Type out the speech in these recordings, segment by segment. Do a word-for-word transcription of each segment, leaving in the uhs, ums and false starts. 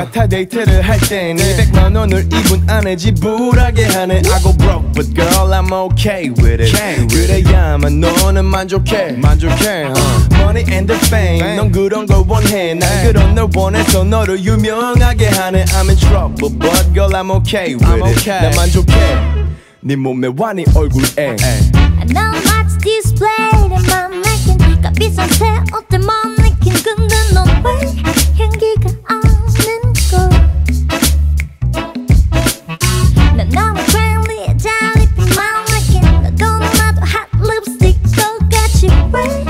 같아 데이트를 할 땐 이백만 원을 이 분 안에 지불하게 하네. I go broke but girl I'm okay with it. 그래야만 너는 만족해 만족해 uh. Money and the fame 넌 그런 걸 원해. 난 그런 널 원해서 너를 유명하게 하네. I'm in trouble but girl I'm okay with I'm it okay. 난 만족해 네 몸에 와네 얼굴에. I know much display 내 맘 내겐 값비싼 새 옷들만 내긴. 근데 넌 왜 향기가 없는 걸. 난 너무 friendly 잘 입힌 맘 내겐. 너도 나도 hot lipstick 똑같이 왜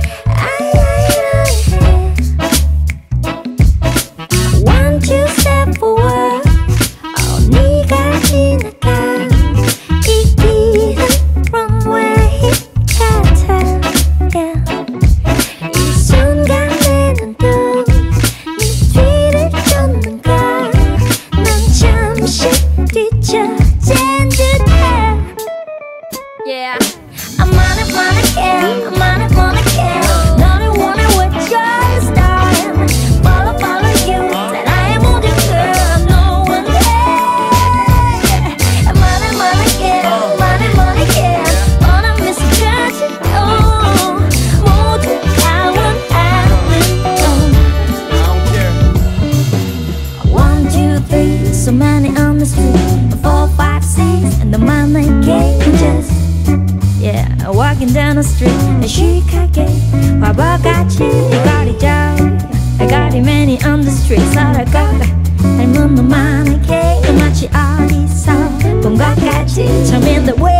One two step forward 어 네가 지나가 이 길은 runway 같아 yeah. 이 순간 내 눈도 네 뒤를 쫓는가. 난 잠시 뒤처진 듯해 yeah. I'm on it, wanna care I'm on it, wanna care 너를 원해 with your style Follow, follow you 난 I am all the girl No one there I'm on it, wanna care I'm on it, wanna care 원한 미소까지 oh 모두 다 원하는 건 One, two, three So many on the street Four, five, six And the man that came just Yeah, walking down the street 시크하게 화보같이 이 거리죠 I got it many on the street 살아가 닮은 너만에게 마치 어디서 본 것 같이 처음인 the way